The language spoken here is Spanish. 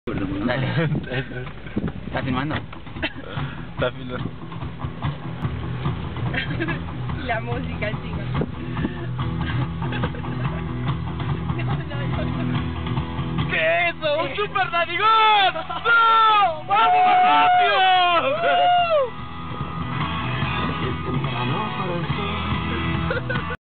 Dale. ¿Estás filmando? Está filmando. La música, chicos. ¿Qué es eso? ¡Un super narigón! ¡No! ¡Vamos más rápido!